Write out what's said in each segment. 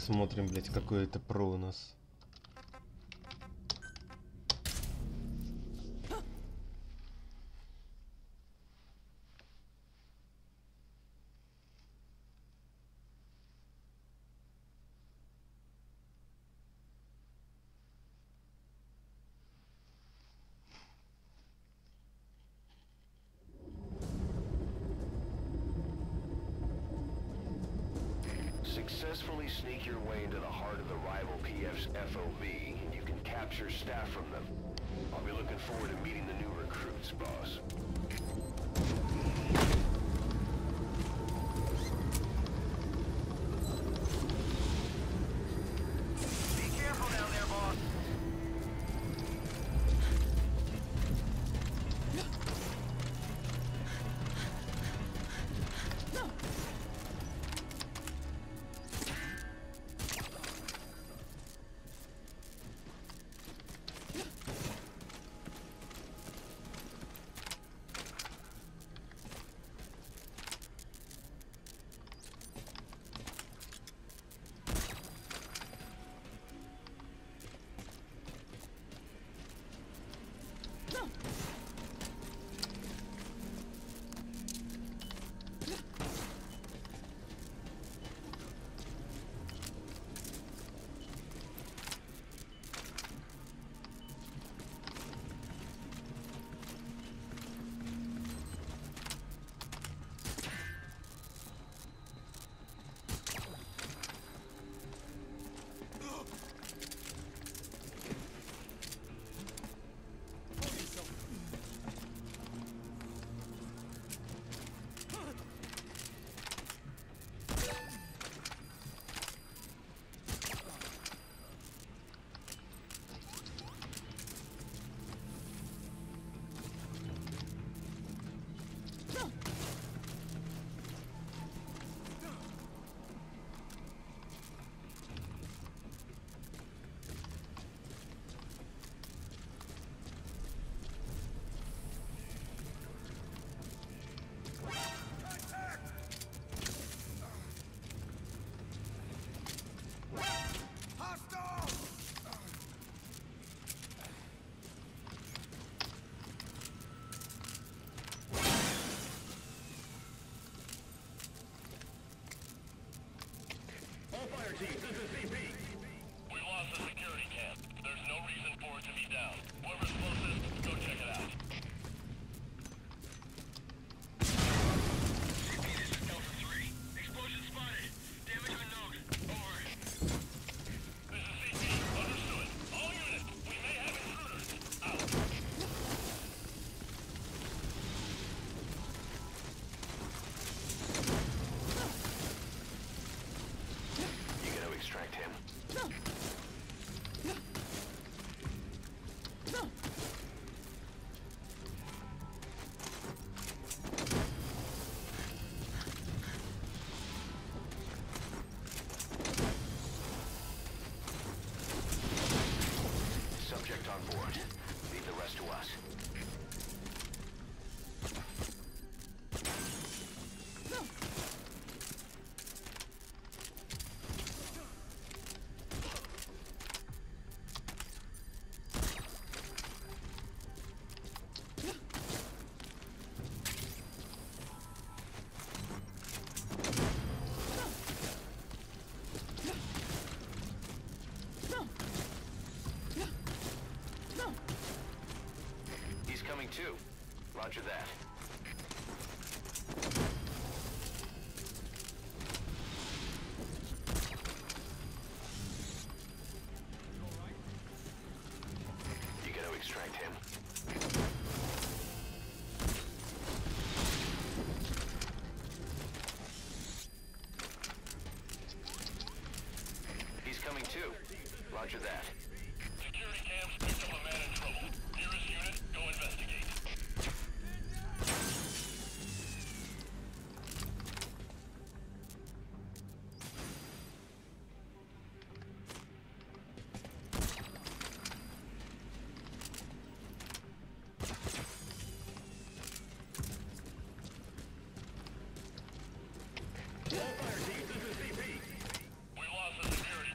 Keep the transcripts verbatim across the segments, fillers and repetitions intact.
посмотрим, блядь, какой это про у нас. Successfully sneak your way into the heart of the rival P F's F O B, and you can capture staff from them. I'll be looking forward to meeting the new recruits, boss. Be careful down there, boss. This is C P. We lost the security camp. There's no reason for it to be down. Whoever's closest, go check it out. C P, this is Delta three. Explosion spotted. Damage unknown. Over. This is C P. Understood. All units, we may have intruders. Out. Extract him. Subject on board. Leave the rest to us. Coming too. Roger that. You gotta extract him. He's coming too. Roger that. Security cams picked up a man in trouble. Nearest unit, go investigate. All fire teams, this is C P. We lost the security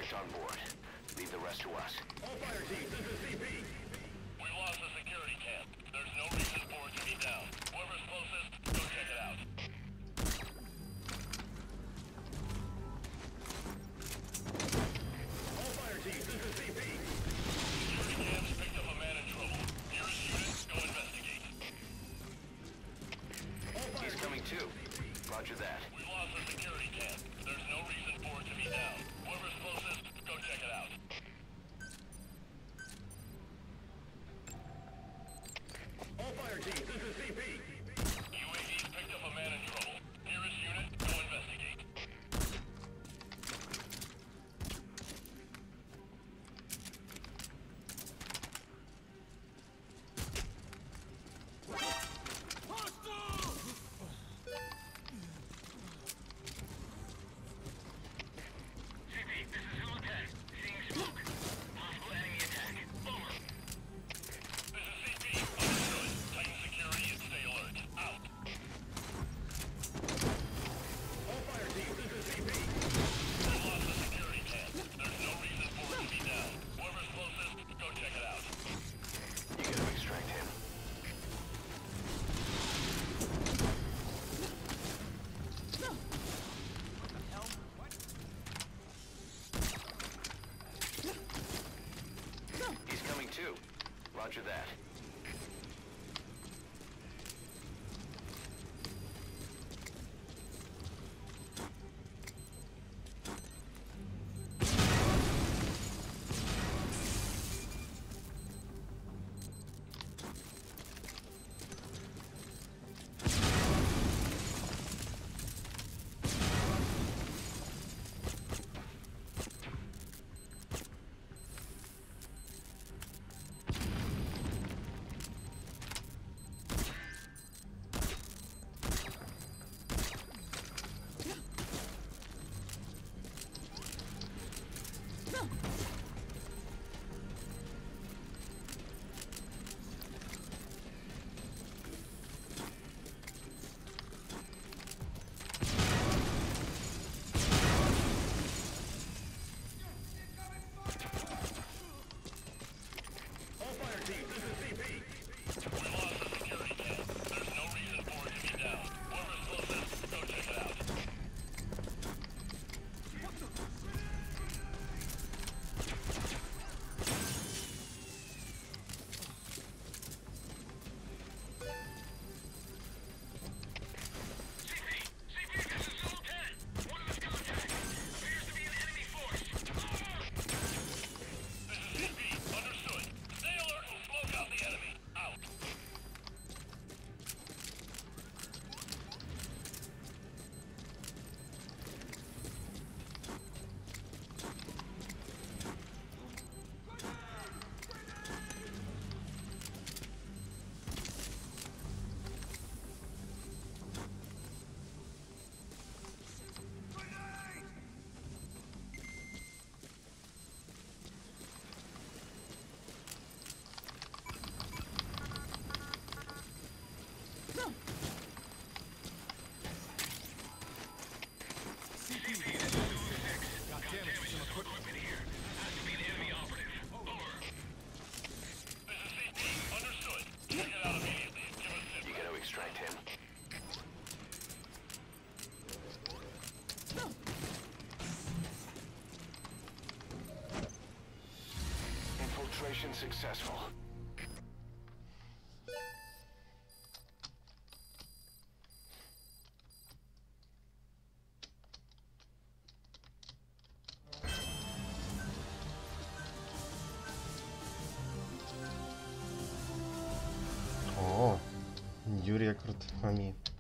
suspect on board. Leave the rest to us. All fire teams, this is C P. We lost the security camp. There's no reason for it to be down. Whoever's closest, go check it out. All fire teams, this is C P. Security camp's picked up a man in trouble. Nearest unit, go investigate. All fire He's coming too. Roger that. We lost the security camp. There's no reason for it to be down. Whoever's closest, go check it out. All fire teams, this is C P. U A V's picked up a man in trouble. Nearest unit, go investigate. C P, this is Zulu ten. Seeing smoke. Possible enemy attack. Over. This is C P. Understood. Tighten security and stay alert. Out. All fire teams, this is C P. We lost the security camp. There's no reason for it to be down. Whoever's closest, go check it out. You gotta extract him. He's coming too. Roger that. All fire teams, this is C P. We lost the security camp. There's no reason for it to be down. Whoever's closest, go check it out. C P! C P, this is Zulu ten! One of his contacts appears to be an enemy force. Over! This is C P. Understood. Stay alert and smoke out the enemy. Out. C P, this is Zulu six. Got damage to some equipment here. Has to be an enemy operative. Over. This is C P. Understood. Check it out immediately. Give us You zip. gotta extract him. Infiltration successful. О, Юрий Крут. Они